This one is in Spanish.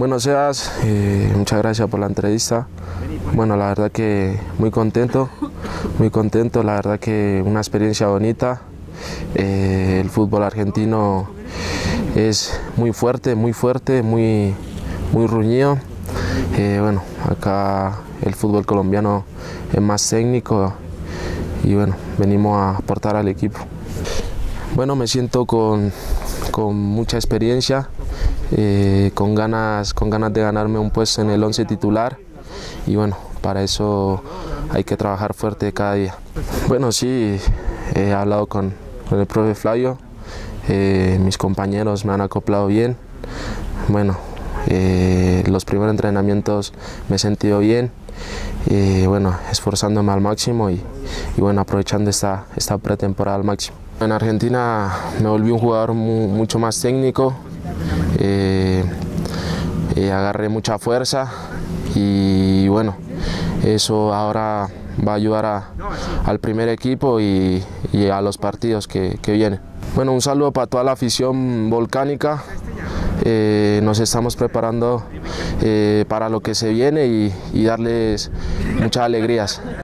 Bueno, Sebas, muchas gracias por la entrevista. Bueno, la verdad que muy contento, la verdad que una experiencia bonita. El fútbol argentino es muy fuerte, muy ruñido. Bueno, acá el fútbol colombiano es más técnico y bueno, venimos a aportar al equipo. Bueno, me siento con mucha experiencia, con ganas de ganarme un puesto en el 11 titular y bueno, para eso hay que trabajar fuerte cada día. Bueno, sí, he hablado con el profe Flavio, mis compañeros me han acoplado bien. Bueno, los primeros entrenamientos me he sentido bien, bueno, esforzándome al máximo y bueno, aprovechando esta pretemporada al máximo. En Argentina me volví un jugador mucho más técnico, agarré mucha fuerza y bueno, eso ahora va a ayudar al primer equipo y a los partidos que vienen. Bueno, un saludo para toda la afición volcánica. Nos estamos preparando para lo que se viene y darles muchas alegrías.